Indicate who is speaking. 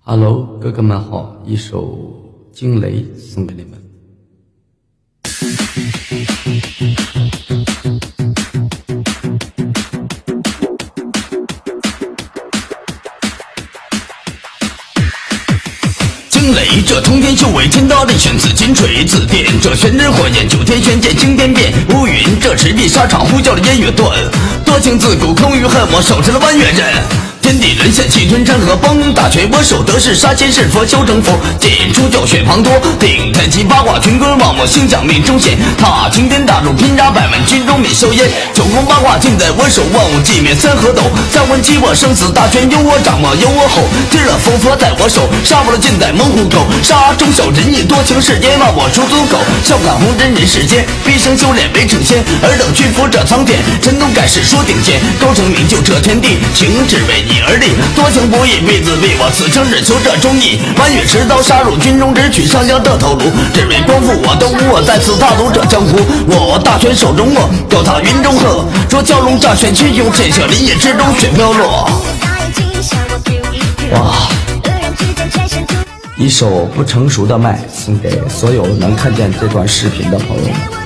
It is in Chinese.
Speaker 1: Hello， 哥哥们好，一首《惊雷》送给你们。
Speaker 2: 惊雷，这通天修为，天大地旋，紫金锤自电，这玄之火焰，九天玄剑惊天变。乌云，这赤壁沙场，呼叫的烟月断，多情自古空余恨，我手持了弯月刃。天地沦陷，气吞山河崩，大权我手得势，杀仙弑佛修成佛，剑出教血滂沱，顶太极八卦群歌望我星降命中现，踏青天大柱拼杀百万军中灭硝烟，九宫八卦尽在我手，万物寂灭三河斗，三魂七魄生死大权由我掌握由我吼，知了佛佛在我手，杀不了尽在猛虎口，杀忠孝仁义多情世间，望我出足口，笑看红尘人世间，毕生修炼为成仙，尔等屈服这苍天，神通盖世说顶仙，高成名就这天地，情只为你而立，多情不义，为子为我，此生只求这忠义。弯月持刀杀入军中，直取上将的头颅，只为光复我的无我，在此踏足这江湖。我大权手中握，脚踏云中鹤，捉蛟龙乍现群雄，震慑林野之中雪飘落。
Speaker 1: 哇！一首不成熟的麦，送给所有能看见这段视频的朋友们。